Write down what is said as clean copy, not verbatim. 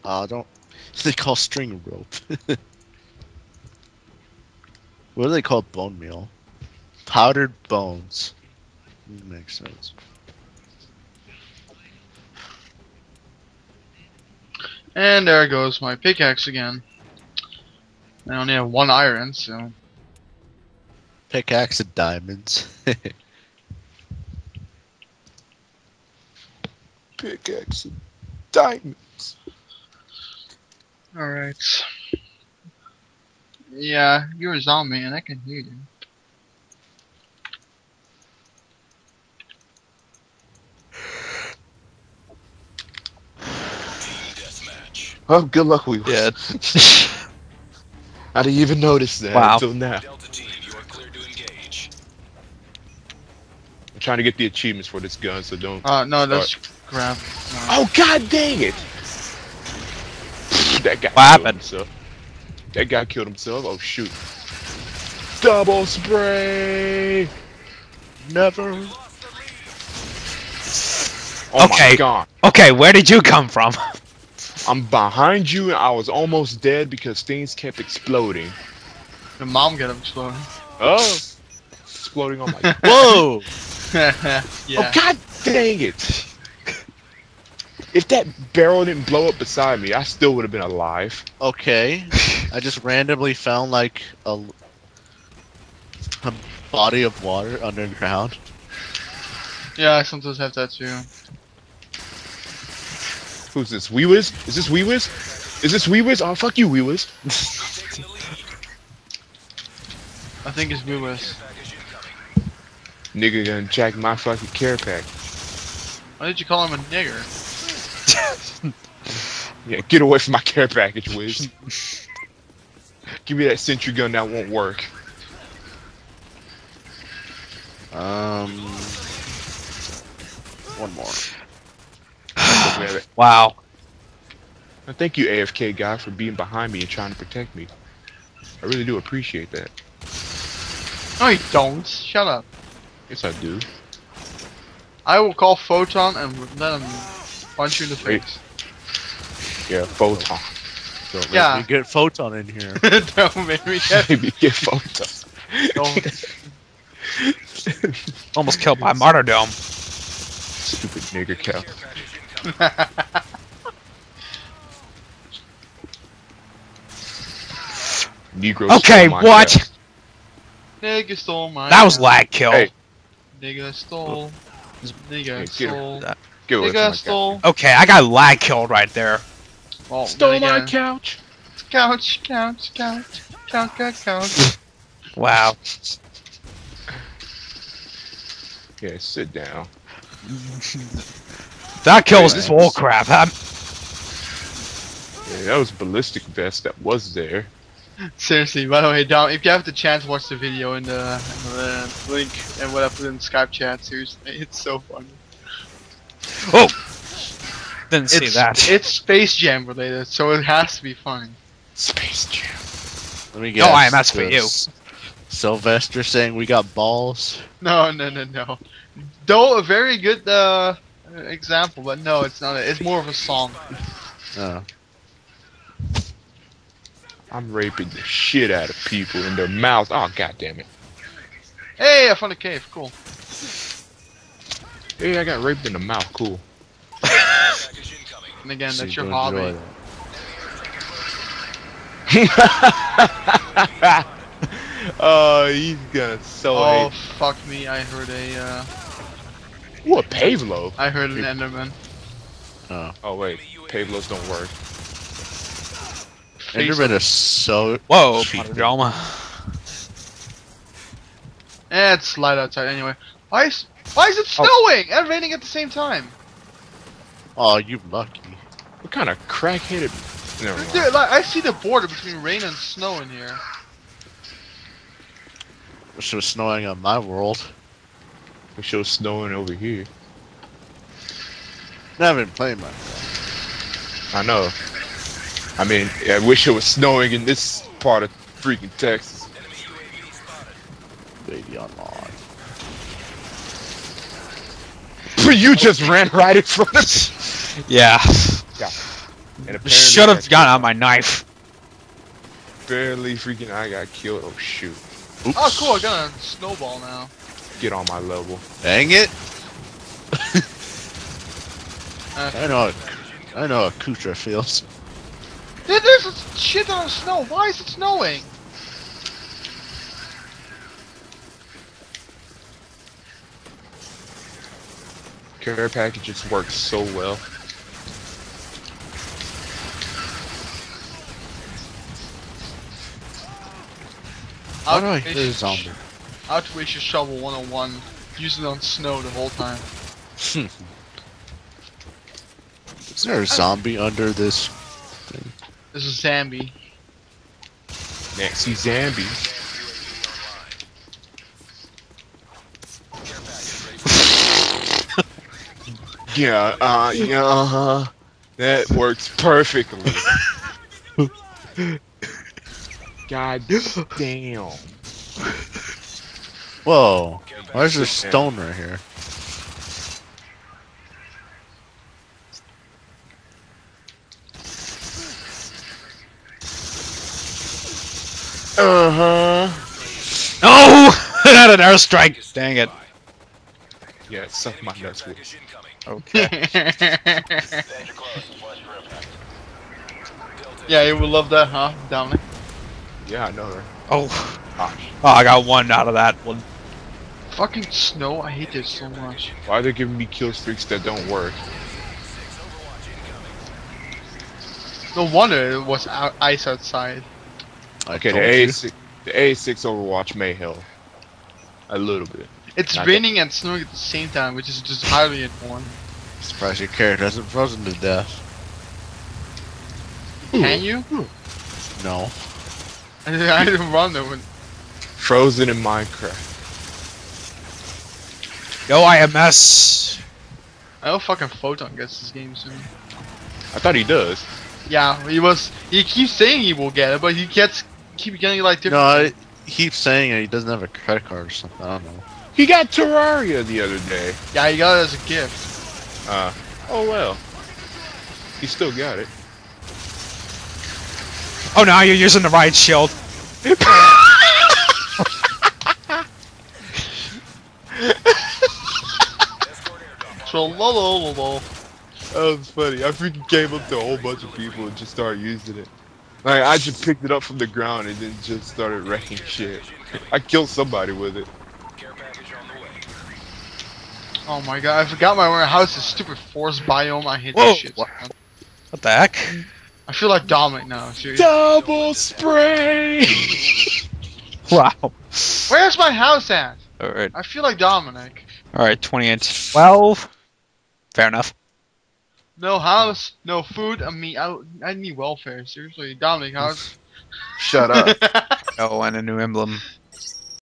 Don't they call string rope? What do they call bone meal? Powdered bones. Makes sense. And there goes my pickaxe again. I only have 1 iron, so... Pickaxe of diamonds. Pickaxe of diamonds. Alright. Yeah, you're a zombie and I can hear you. Oh, good luck, we Yeah. I didn't even notice that until now. Delta team, you are clear to engage. I'm trying to get the achievements for this gun, so don't. No, that's crap. No. Oh, god dang it! That guy What killed happened? himself. That guy killed himself. Oh shoot! Double spray! Never. Oh Okay. my god! Okay, where did you come from? I'm behind you, and I was almost dead because things kept exploding. The mom got exploded. Oh, exploding on my. Whoa! Yeah. Oh god dang it! If that barrel didn't blow up beside me, I still would have been alive. Okay. I just randomly found like a body of water underground. Yeah, I sometimes have that too. Who's this? Weewiz? Is this Weewiz? Is this Weewiz? Oh fuck you, Weewiz! I think it's Lewis. Nigga gonna jack my fucking care package. Why did you call him a nigger? Yeah, get away from my care package, Wiz. Give me that sentry gun that won't work. One more. Wow. Thank you, AFK guy, for being behind me and trying to protect me. I really do appreciate that. No, you don't. Shut up. Yes, I do. I will call Photon and let him punch you in the face. Yeah, photon. Don't Yeah. let me get photon in here. Don't make me get. Maybe get photon. Don't. Almost killed by martyrdom. Stupid nigger cow. Negro Okay, stole my what? cow. Nigga stole my. That was lag kill. Hey. Nigga stole. Nigga Get her. stole. Get away from my Nigga cow. stole. Okay, I got lag killed right there. Oh, Stole then my again. couch. Couch, couch, couch, couch, couch, couch. Wow. Yeah, sit down. That kill was Relax. bull crap. Yeah, that was ballistic vest that was there. Seriously, by the way, Dom, if you have the chance, watch the video in the link and what I put in Skype chat. Seriously, it's so funny. Oh! Didn't see that. It's Space Jam related, so it has to be funny. Space Jam. Let me guess. No, I am that's for you. Sylvester saying we got balls. No, no, no, no. Though a very good example, but no, it's not. It's more of a song. Oh. I'm raping the shit out of people in their mouths. Oh, god damn it. Hey, I found a cave. Cool. Hey, I got raped in the mouth. Cool. And again, So that's you your enjoy hobby. that. Oh, he's gonna so Oh, hate. fuck me! I heard a. Ooh, a Pavlo. I heard an Enderman. Oh. Oh wait, Pavlos don't work. Enderman is so Whoa, cheap. martyrdom. It's light outside anyway. Why is it snowing and raining at the same time? Oh, you lucky. What kind of crackheaded? Never mind. Dude, like, I see the border between rain and snow in here. Wish it was snowing on my world. It shows snowing over here. Never been playing Minecraft. I know. I mean, I wish it was snowing in this part of freaking Texas. Baby unlocked. You just ran right in front of me. Yeah. Yeah. And apparently Should I have got gotten out my knife. barely freaking I got killed. Oh shoot. Oops. Oh, cool. I got a snowball now. Get on my level. Dang it! Uh, I know how Kutra feels. Dude, there's a shit ton of snow. Why is it snowing? Care packages work so well. How do I hit a zombie? Outwish your shovel 101. Use it on snow the whole time. Is there a zombie under this thing? This is Zambi. Nancy Zambi. Yeah, that works perfectly. God damn. Whoa! Why is there stone right here? No! I had an airstrike. Dang it. Yeah, suck my nuts with. Okay. Yeah, you would love that, huh, Dominic? Yeah, I know, right? Oh. Gosh. Oh, I got one out of that one. Fucking snow, I hate this so much. Why are they giving me kill streaks that don't work? No wonder it was ice outside. Okay, told the A6 Overwatch may help. A little bit. It's Not raining and snowing at the same time, which is just highly annoying. Surprised your character hasn't frozen to death. Can you? No. I didn't run though. Frozen in Minecraft. Yo, IMS. I know fucking Photon gets this game soon. I thought he does. Yeah, he keeps saying he will get it, but he keep getting like different. No, he keeps saying he doesn't have a credit card or something. I don't know. He got Terraria the other day. Yeah, he got it as a gift. Oh well. He still got it. Oh, now you're using the right shield. Trollololol. That was funny. I freaking came up to a whole bunch of people and just started using it. Like, I just picked it up from the ground and then just started wrecking shit. I killed somebody with it. Oh my god, I forgot my house is stupid forest biome. I hate Whoa. that shit. What the heck? I feel like Dominic now, seriously. Double spray! Wow. Where's my house at? Alright. I feel like Dominic. Alright, 28. 12. Fair enough. No house, no food, I need welfare, seriously. Dominic, how's... Shut up. Oh, and a new emblem.